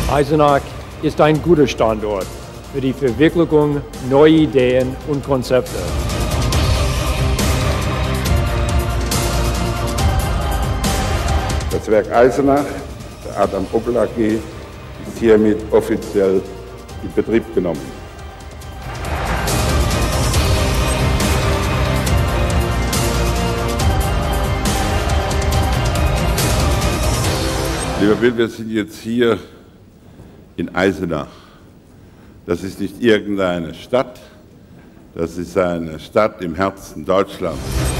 Eisenach ist ein guter Standort für die Verwirklichung neuer Ideen und Konzepte. Das Werk Eisenach der Adam Ockel AG ist hiermit offiziell in Betrieb genommen. Lieber Bill, wir sind jetzt hier in Eisenach. Das ist nicht irgendeine Stadt, das ist eine Stadt im Herzen Deutschlands.